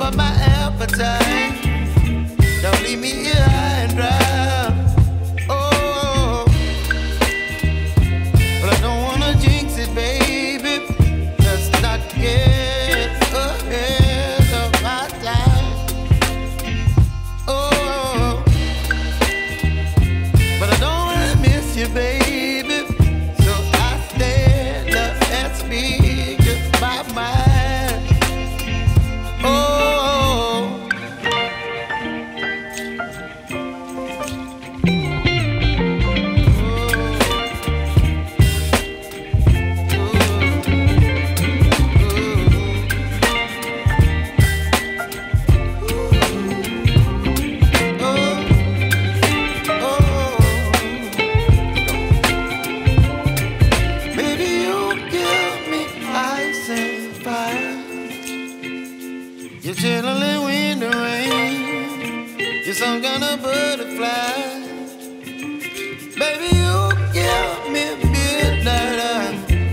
up my appetite. Don't leave me here high and dry. Oh, but I don't wanna jinx it, baby. Let's not get ahead of my time. Oh, but I don't wanna miss you, baby. So I stand up and speak just my mind. Oh, you're channeling wind and rain. You're some kind of butterfly. Baby, you give me midnight.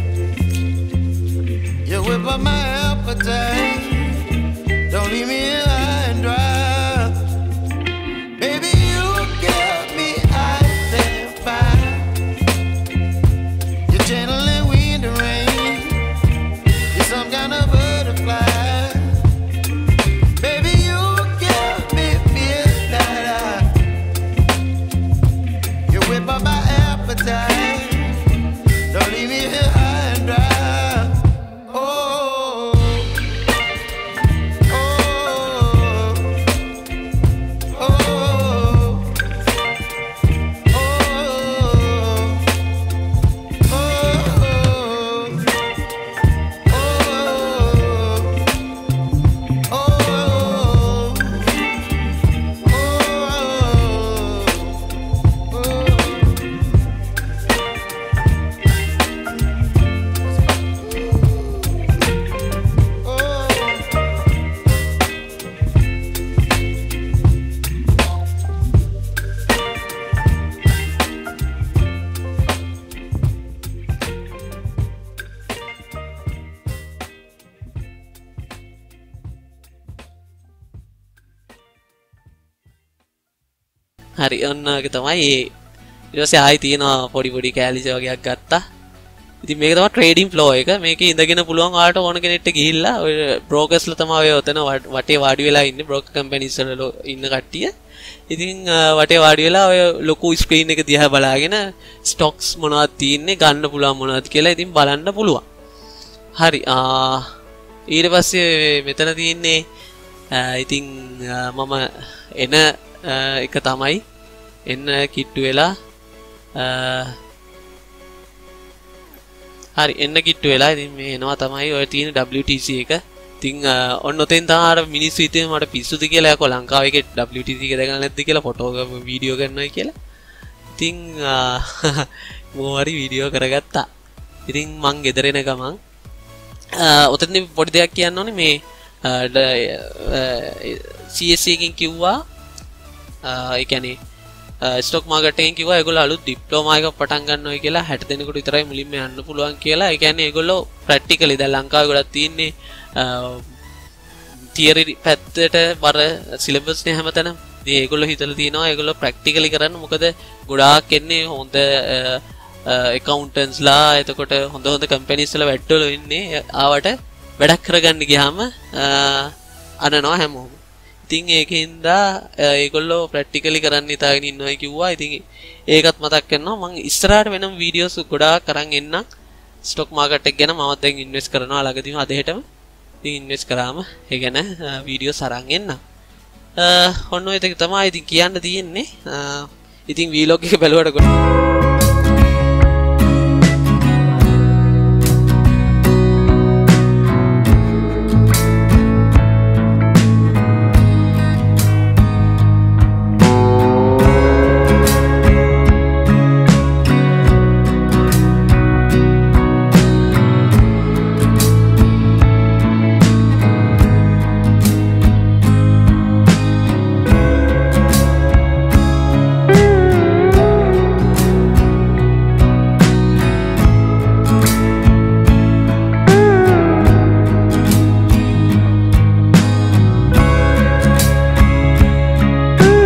You whip up my appetite. Don't leave me here high and dry. Baby, you give me ice and fire. You're channeling wind and rain. You're some kind of butterfly. Don't leave me here high and dry. Oh, oh, oh, හරි ඔන්න ඔක තමයි ඊට පස්සේ ආයි තියෙනවා පොඩි පොඩි කැලිස් වගේක් ගත්තා. ඉතින් මේක තමයි ට්‍රේඩින් ෆ්ලෝ එක. මේකේ ඉඳගෙන පුළුවන් ඔයාලට ඕන කෙනෙක්ට ගිහිල්ලා ඔය බ්‍රෝකර්ස්ලා තමයි ඔය ඔතන වටේ වාඩි වෙලා ඉන්නේ බ්‍රෝකර් කම්පැනිස් වල ඉන්න කට්ටිය. ඉතින් වටේ වාඩි වෙලා ඔය ලොකු ස්ක්‍රීන් එක දිහා බලාගෙන ස්ටොක්ස් මොනවද තියෙන්නේ ගන්න පුළුවන් මොනවද කියලා ඉතින් බලන්න පුළුවන්. හරි ඊට පස්සේ මෙතන තියෙන්නේ ඉතින් මම එන එක තමයි එන්න කිට්ටු වෙලා හරි එන්න කිට්ටු වෙලා ඉතින් මේ එනවා තමයි ඔය තියෙන WTC එක. ඉතින් ඔන්න ඔතෙන් තමයි අර මිනිස්සු හිතේ මට පිස්සුද කියලා යකෝ ලංකාවේ එකේ WTC එක දැකලා නැද්ද කියලා ෆොටෝ වීඩියෝ කරනවා කියලා. ඉතින් මොහරි වීඩියෝ කරගත්තා. ඉතින් මං ගෙදර එන ගමන් ඔතෙන් පොඩි දෙයක් කියන්න ඕනේ මේ CSC එකකින් කිව්වා ඒ කියන්නේ ස්ටොක් මාකට් එකෙන් කිව්වා ඒගොල්ලෝ අලුත් ඩිප්ලෝමා එකක් පටන් ගන්නවා කියලා 60 දෙනෙකුට විතරයි මුලින්ම යන්න පුළුවන් කියලා. ඒ කියන්නේ ඒගොල්ලෝ ප්‍රැක්ටිකලි දැන් ලංකාවේ ගොඩක් තියෙන්නේ තියරි පැත්තට බර සිලබස් නේ හැමතැනම. ඉතින් ඒගොල්ලෝ හිතලා තියෙනවා ඒගොල්ලෝ ප්‍රැක්ටිකලි කරන්න. මොකද ගොඩාක් එන්නේ හොඳ accountants-ලා එතකොට හොඳ හොඳ companies වල වැඩවල ඉන්නේ. ආවට වැඩක් කරගන්න ගියාම අනනවා හැමෝම. ඉතින් ඒකෙන්ද ඒගොල්ලෝ ප්‍රැක්ටිකලි කරන්න හිතාගෙන ඉන්නවා කිව්වා. ඉතින් ඒකත් මතක් කරනවා. මම ඉස්සරහට වෙනම වීඩියෝස් ගොඩාක් අරන් එන්නම්. ස්ටොක් මාකට් එක ගැන මමත් දැන් ඉන්වෙස්ට් කරනවා ළඟදීම අද හෙටම. ඉතින් ඉන්වෙස්ට් කරාම ඒ ගැන වීඩියෝස් අරන් එන්නම්. ඔන්න ඔය ටික තමයි ඉතින් කියන්න තියෙන්නේ. ඉතින් වීලොග් එක බැලුවට